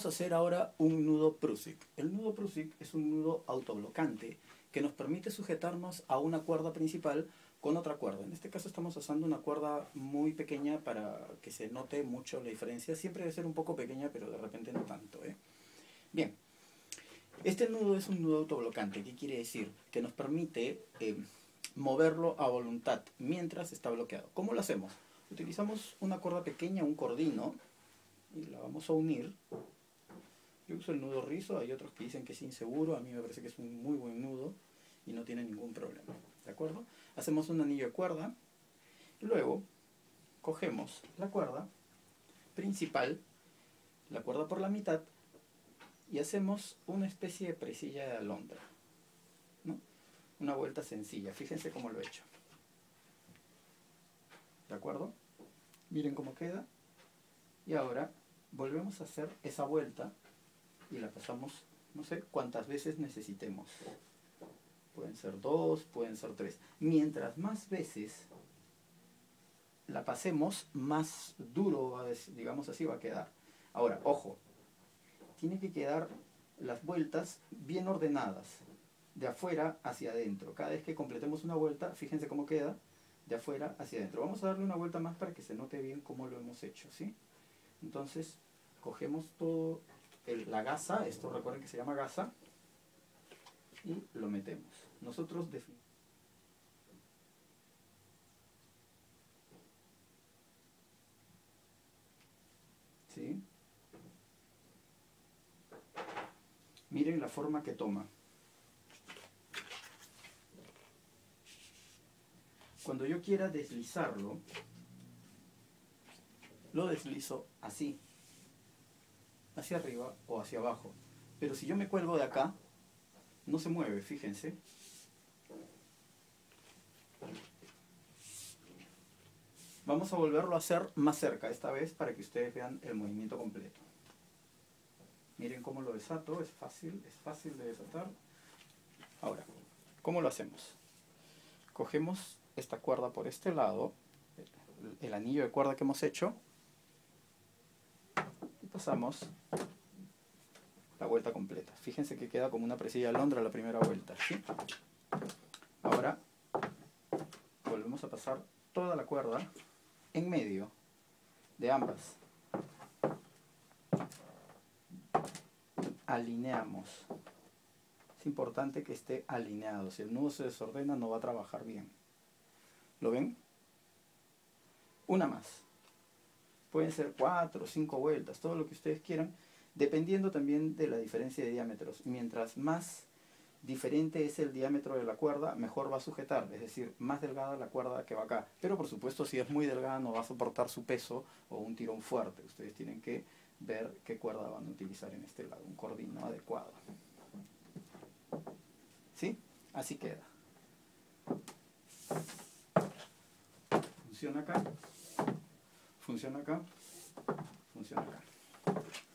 Vamos a hacer ahora un nudo Prusik. El nudo Prusik es un nudo autoblocante que nos permite sujetarnos a una cuerda principal con otra cuerda. En este caso estamos usando una cuerda muy pequeña para que se note mucho la diferencia. Siempre debe ser un poco pequeña, pero de repente no tanto, ¿eh? Bien, este nudo es un nudo autoblocante. ¿Qué quiere decir? Que nos permite moverlo a voluntad mientras está bloqueado. ¿Cómo lo hacemos? Utilizamos una cuerda pequeña, un cordino, y la vamos a unir. Yo uso el nudo rizo, hay otros que dicen que es inseguro, a mí me parece que es un muy buen nudo y no tiene ningún problema, ¿de acuerdo? Hacemos un anillo de cuerda, y luego cogemos la cuerda principal, la cuerda por la mitad, y hacemos una especie de presilla de alondra, ¿no? Una vuelta sencilla, fíjense cómo lo he hecho, ¿de acuerdo? Miren cómo queda, y ahora volvemos a hacer esa vuelta y la pasamos, no sé cuántas veces necesitemos. Pueden ser 2, pueden ser 3. Mientras más veces la pasemos, más duro, digamos así, va a quedar. Ahora, ojo, tiene que quedar las vueltas bien ordenadas, de afuera hacia adentro. Cada vez que completemos una vuelta, fíjense cómo queda, de afuera hacia adentro. Vamos a darle una vuelta más para que se note bien cómo lo hemos hecho, ¿sí? Entonces, cogemos todo la gasa, esto recuerden que se llama gasa, y lo metemos. Nosotros definimos. ¿Sí? Miren la forma que toma. Cuando yo quiera deslizarlo, lo deslizo así, hacia arriba o hacia abajo. Pero si yo me cuelgo de acá, no se mueve, fíjense. Vamos a volverlo a hacer más cerca, esta vez para que ustedes vean el movimiento completo. Miren cómo lo desato, es fácil de desatar. Ahora, ¿cómo lo hacemos? Cogemos esta cuerda por este lado, el anillo de cuerda que hemos hecho, y pasamos la vuelta completa. Fíjense que queda como una presilla de alondra la primera vuelta, ¿sí? Ahora volvemos a pasar toda la cuerda en medio de ambas. Alineamos. Es importante que esté alineado. Si el nudo se desordena, no va a trabajar bien. ¿Lo ven? Una más. Pueden ser 4 o 5 vueltas, todo lo que ustedes quieran, dependiendo también de la diferencia de diámetros. Mientras más diferente es el diámetro de la cuerda, mejor va a sujetar, es decir, más delgada la cuerda que va acá. Pero por supuesto, si es muy delgada, no va a soportar su peso o un tirón fuerte. Ustedes tienen que ver qué cuerda van a utilizar en este lado, un cordino adecuado. ¿Sí? Así queda. Funciona acá, funciona acá, funciona acá.